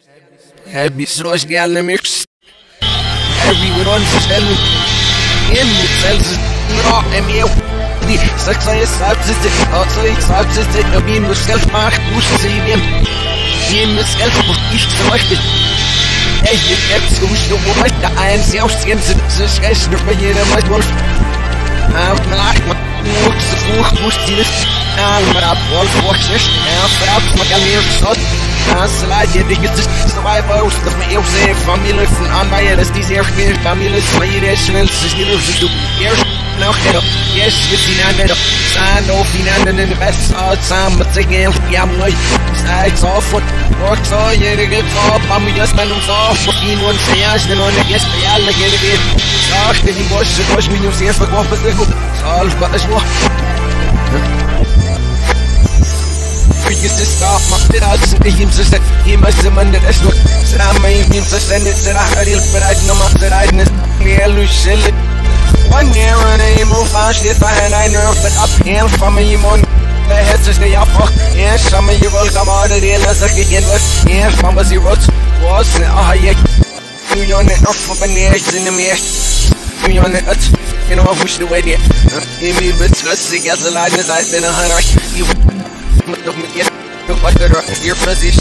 Happy Srosh Galamix. Everyone selling in the cells. Raw and you. The success subsisted, also subsisted, a beam of self mark, who's seeing him. Beam of self of each selected. As you kept so much the woman, the iron self skins and success, the figure of my wolf. Out my life, what looks the fool, who's this? I'm up, wolf watches, out, my camera shot. Slide je dingetjes, survivors, dat me eeuw zijn familie van aanbijen, dat is die zeer meer families, maar je is snel, ze is niet op zich doen. Eerst nog erop, yes, we zien aan erop, staan of die aan in de best, uit samen met zich heel, ja mooi, stijgt zo voor, wordt zo, je regeert op, maar moet je spelen om zo, voor die noen, ze juist, de noen, yes, bij alle keren weer, zacht in die bos, het was minus zeer verkocht, is goed, zelf, wat is wat. Just stop my fit out to him to say he must have under the smoke. Said I made him to send it, said I heard it, but I know my said I didn't lose it. 1 year and I move on shit behind I nerve, but up here from me on the heads to stay up. Yeah, some of you will come out of the last again, but yeah, from the roads was ah, yeah. You on it off of an air in the mirror. You on it, you know, I wish the way there. Give me bits, let's see, as a line as I've been a hunter. You your fuzzies,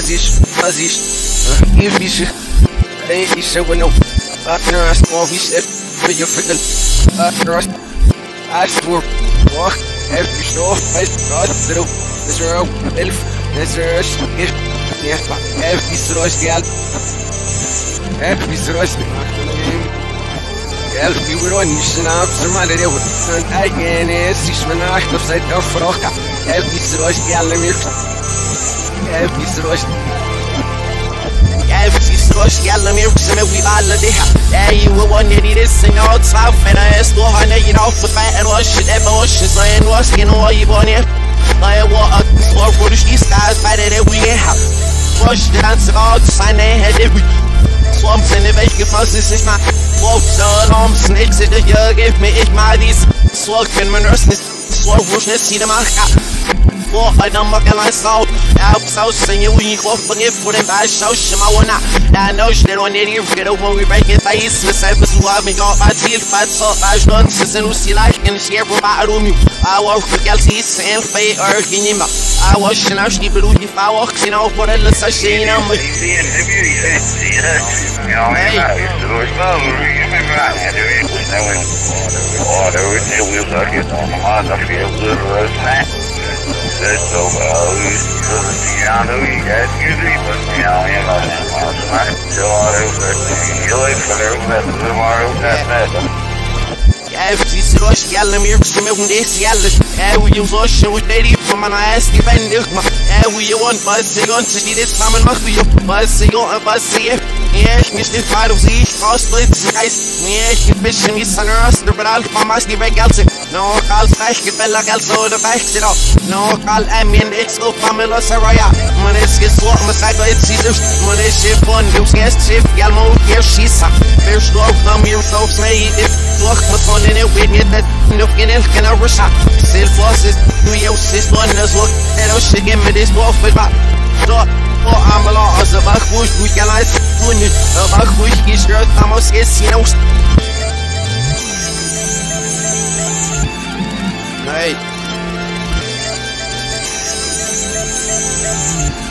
you be hey, you said when no partner asked all he said, but you're freaking trust. I swore, walk every store, I thought little, this row, elf, this rush, yes, every source, gal, every source, gal, you were on, you should have surrounded it with an again, as you should not have said, no, for all. Every source, gal, every source. Every source, yellow milk, and we all of it. Yeah, you were one that this and all south, and I asked 400, you know, for fat and wash it, ever wash it, so I ain't wasking all you want here. I walk up the floor for the street skies, better than we have. Wash the answer all the sign they had every swamps in the vacant fusses. Is my wolf, so long snakes in the year, give me it, my these swag in my nurseness, swag, see them out. I don't make a nice sound. Help so sing you when you go for it for them by show my one. I know she don't need you get when we break it face. The cyphers who have me got my teeth, but so I don't see who see like and share for my room. I walk for Kelsey's and Fay or Kinima. I wash and I sleep with you. I walk in out for a little sashing on me. So, you guys usually put me on in Every source, yellow milk, smoking this yellow. And we use ocean with lady from an ass given milk. And we want buzzing on to see this time and must be buzzing on a buzzing. Yeah, Mr. Fight of the cross splits, guys. Yeah, fishing is under us, but I'll come as the red gals. No, I'll smash the bella gals or the back it off. No, I'll ambient, it's so Pamela Saraya. When it's gets what my side, it's Caesar. When it's ship on, you guess ship, Yalmo, here she's a fish dog, come yourself, say it. Look, what's on in it with me that no can I rush out. Still forces, New York, sis, one as look, and I'll shake him with this wolf with my dog. Oh, I'm a lot of a bush, we can I soon you about which is your Thomas is, you know. Hey.